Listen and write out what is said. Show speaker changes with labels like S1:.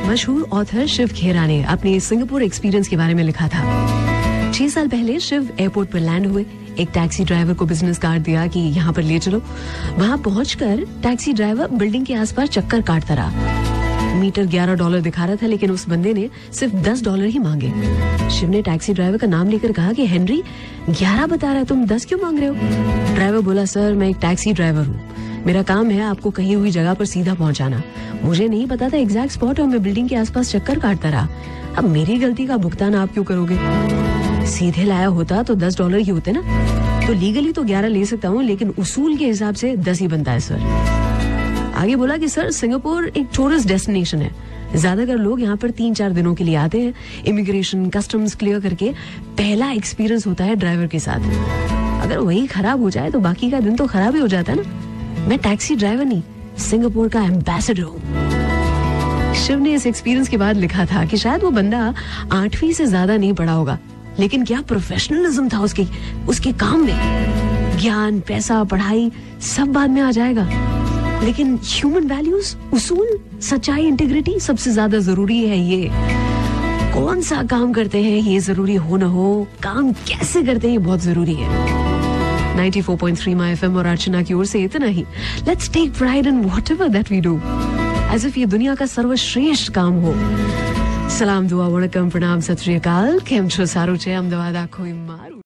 S1: मशहूर ऑथर शिव खेरा ने अपने सिंगापुर एक्सपीरियंस के बारे में लिखा था। 6 साल पहले शिव एयरपोर्ट पर लैंड हुए। एक टैक्सी ड्राइवर को बिजनेस कार्ड दिया कि यहाँ पर ले चलो। वहां पहुंचकर टैक्सी ड्राइवर बिल्डिंग के आसपास चक्कर काटता रहा। मीटर $11 दिखा रहा था, लेकिन उस बंदे ने सिर्फ $10 ही मांगे। शिव ने टैक्सी ड्राइवर का नाम लेकर कहा कि हेनरी 11 बता रहा है, तुम 10 क्यों मांग रहे हो? ड्राइवर बोला, सर मैं एक टैक्सी ड्राइवर हूँ, मेरा काम है आपको कही हुई जगह पर सीधा पहुंचाना। मुझे नहीं पता था एग्जैक्ट स्पॉट और मैं बिल्डिंग के आसपास चक्कर काटता रहा। अब मेरी गलती का भुगतान आप क्यों करोगे? सीधे लाया होता तो $10 ही होते ना। तो लीगली तो 11 ले सकता हूँ, लेकिन उसूल के हिसाब से 10 ही बनता है सर। आगे बोला कि सर सिंगापुर एक टूरिस्ट डेस्टिनेशन है, ज्यादातर लोग यहाँ पर 3-4 दिनों के लिए आते हैं। इमिग्रेशन कस्टम्स क्लियर करके पहला एक्सपीरियंस होता है ड्राइवर के साथ। अगर वही खराब हो जाए तो बाकी का दिन तो खराब ही हो जाता है ना। मैं टैक्सी ड्राइवर नहीं, सिंगापुर का एम्बेसडर हूँ। शिव ने इस एक्सपीरियंस के बाद लिखा था कि शायद वो बंदा 8वीं से ज्यादा नहीं पढ़ा होगा, लेकिन क्या प्रोफेशनलिज्म था उसके काम में। ज्ञान, पैसा, पढ़ाई सब बाद में आ जाएगा, लेकिन ह्यूमन वैल्यूज, उसूल, सच्चाई, इंटीग्रिटी सबसे ज्यादा जरूरी है। ये कौन सा काम करते हैं ये जरूरी हो ना हो, काम कैसे करते हैं ये बहुत जरूरी है। 94.3 माय एफएम और अर्चना की ओर से इतना ही। Let's take pride in whatever that we do, as if ये दुनिया का सर्वश्रेष्ठ काम हो। सलाम, दुआ, वणकम, प्रणाम, सत श्री अकाल, केम छो, सारू छे, अमदावाद आखो मारू।